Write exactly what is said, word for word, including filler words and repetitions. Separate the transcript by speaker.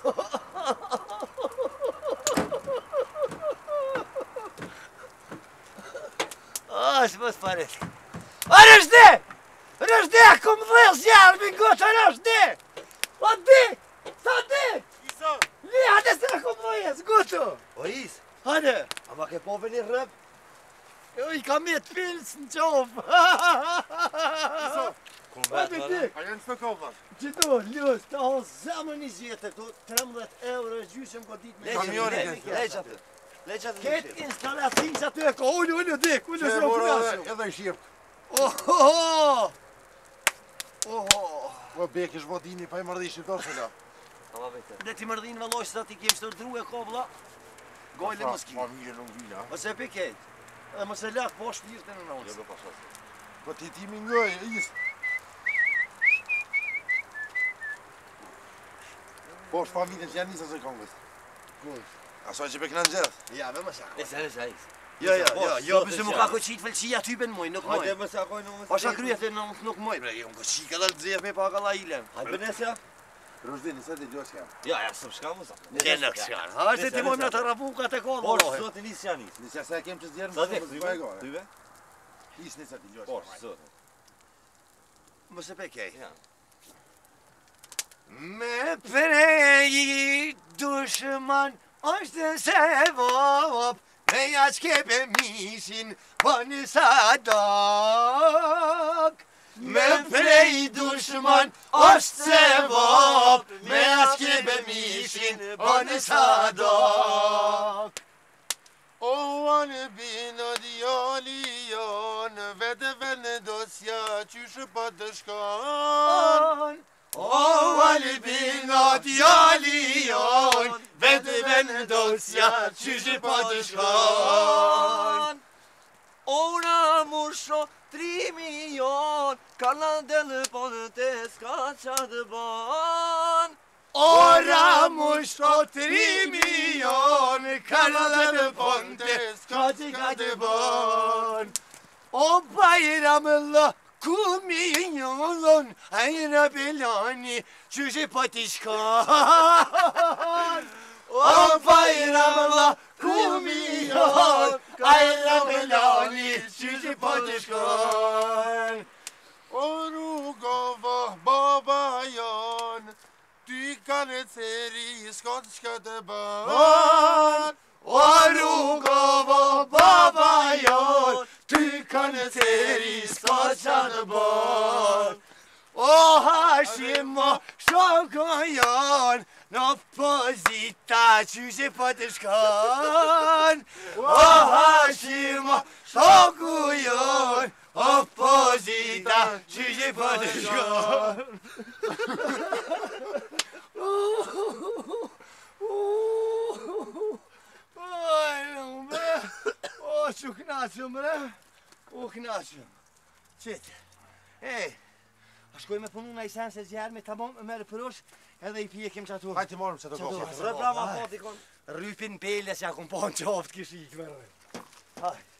Speaker 1: Ach, wat van het. Waar is die? Waar is die? Kom eens, ja, mijn god, waar is die? Wat die? Staat die?
Speaker 2: Isa!
Speaker 1: Nee, had is er, kom eens, goed zo.
Speaker 3: Wat is?
Speaker 1: Hadden.
Speaker 3: Maar ik heb al wanneer rap.
Speaker 1: Ik kan met pilsen, joh.
Speaker 2: Isa!
Speaker 3: Kom
Speaker 1: Wat is die?
Speaker 2: Ga je een stuk over?
Speaker 1: Чего, Люсь, да он заманизет, тут трамлет евро, жюсем годит
Speaker 3: Lees
Speaker 2: Kan
Speaker 3: het,
Speaker 2: niet hoor,
Speaker 3: lees
Speaker 2: ik-
Speaker 3: het, lees het. Lees het.
Speaker 1: Кет инсталляции за только, ой, ой, dik, ой,
Speaker 2: Ze
Speaker 1: zo
Speaker 2: worden
Speaker 1: krasje.
Speaker 2: heel sheep.
Speaker 1: Oh, oh,
Speaker 2: Wat bekers wat die niet bij maar die is toch zo.
Speaker 1: dat die Martin wel los dat ik hem zo droeg koppelen. Gooi le moski.
Speaker 2: Van hier nog wie nou?
Speaker 1: Wat heb ik het? Maar ze laat bos hier dan ons.
Speaker 2: Wat dit die min gooi is. Bos familie zijn niet als ik anders.
Speaker 1: Goed.
Speaker 2: Als je bekend zegt.
Speaker 1: Ja, we maar zeggen.
Speaker 3: Lees het, lees het.
Speaker 1: Ja, ja, ja, ja,
Speaker 3: Bos,
Speaker 1: we
Speaker 3: dat
Speaker 1: moeten
Speaker 3: is
Speaker 1: ook
Speaker 3: ja.
Speaker 1: goed zien, wel zie je, tu bent mooi, nog
Speaker 3: Hadi
Speaker 1: mooi.
Speaker 3: ama sen koy numarası.
Speaker 1: Başa kruya te nog nog mooi, bre, jongen, zie je dat zeer met pakala ile.
Speaker 3: Hadi ben ya.
Speaker 2: Rozdin is dat diyor ya.
Speaker 3: Ya ya sırşkan mı sakın?
Speaker 1: Kenak şan. Ha, se ti moj na taravuka te
Speaker 3: Borç
Speaker 1: kolla.
Speaker 3: zotin isyanis.
Speaker 2: Ni sa kem çiz diyelim.
Speaker 3: Zaten duyuyor. Duyuyor.
Speaker 2: Hiç ne sa diyor.
Speaker 3: Borç zotin.
Speaker 1: Vad se pekej.
Speaker 3: Ja.
Speaker 1: Me prej dushman është sevap me yaskebe mishin bani sadak. Me prej dushman është sevap me yaskebe mishin bani sadak.
Speaker 2: Ovan bin adiyaliyan ve de ben dosya çüşü padışkan.
Speaker 1: Oval binat yaliyon ve de ben dosya çüzü padişkan.
Speaker 3: Ona musho tri miljon Karlan dele ponte skaçadı ban.
Speaker 1: Ora mushto tri milyon kanalı pontes kaçı kaçı bon. O bayramla kumiyonun ayra belani çüzü patişkan. O bayramla kumiyon ayra belani çüzü patişkan.
Speaker 2: Orugova babayan Dykare seri skotska deban.
Speaker 1: Orugovo babayon ty kaneteri spaçadı bon. O Hashimo şokoyon no pozita çüze patışkan. O Hashimo şokoyon o pozita çüze patışkan. Oj, não, bre. Åh, så knasum, bre. Åh, knasum. Shit. Hey. Shkoj me punu në isen se zjarë me tamam me merë për osh, edhe i pjekim që ato.
Speaker 2: Hajde morëm se të
Speaker 1: Çato.
Speaker 2: kofa.
Speaker 3: Rëprava po dikon.
Speaker 1: Rypin pele se ja kom po në qoftë kishik, mërë. Haj.